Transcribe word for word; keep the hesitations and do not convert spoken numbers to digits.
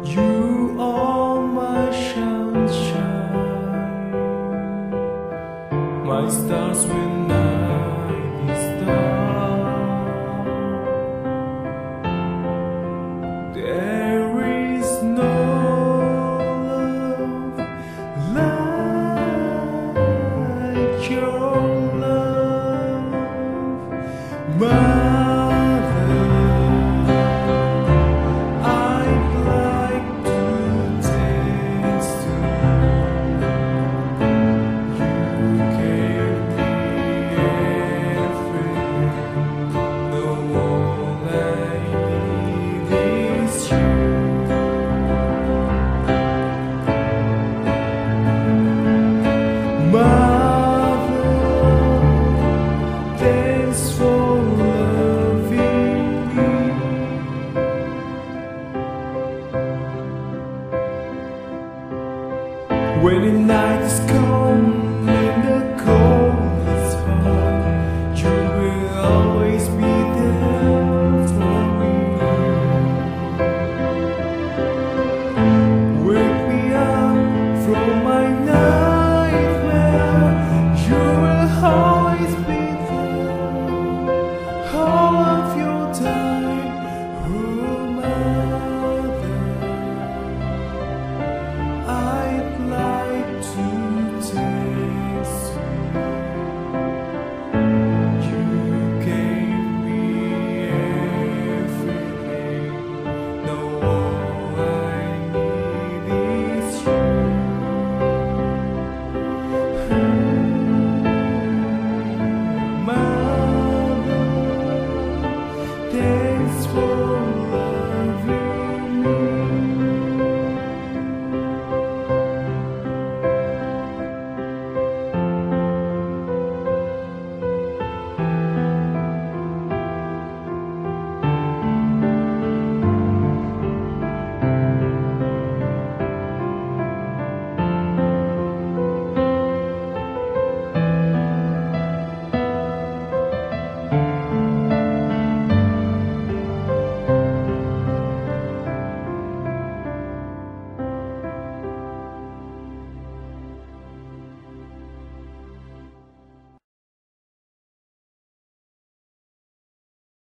You are my sunshine, my stars when night is dark. There is no love like your love, Mother. I'd like to taste you. You gave me everything. The all I need is you. Mother, thanks for loving me. When the night is cold